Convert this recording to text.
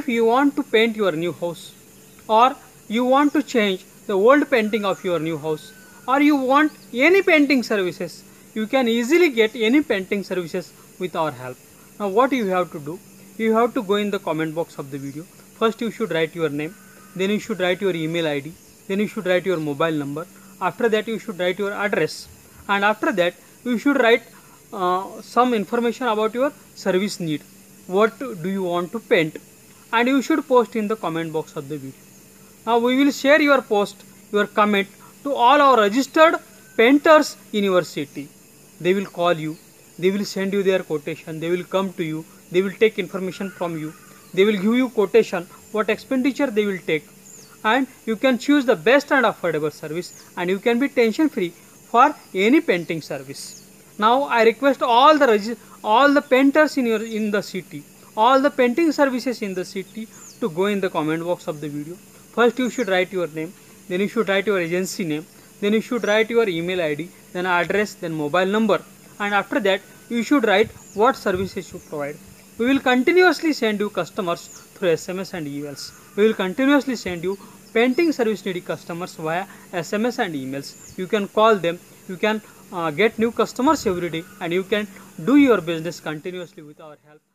if you want to paint your new house, or you want to change the old painting of your new house, or you want any painting services, you can easily get any painting services with our help. Now what you have to do, you have to go in the comment box of the video. First you should write your name, then you should write your email ID, then you should write your mobile number. After that you should write your address, and after that you should write some information about your service need. What do you want to paint, and you should post in the comment box of the video. Now we will share your post, your comment to all our registered painters in your city. They will call you, they will send you their quotation, they will come to you, they will take information from you, they will give you quotation, what expenditure they will take, and you can choose the best and affordable service, and you can be tension free for any painting service. Now I request all the painters in the city, all the painting services in the city, to go in the comment box of the video. First you should write your name, then you should write your agency name, then you should write your email ID, then address, then mobile number, and after that you should write what services you provide. We will continuously send you customers through SMS and emails. We will continuously send you painting service needy customers via SMS and emails. You can call them, you can get new customers every day, and you can do your business continuously with our help.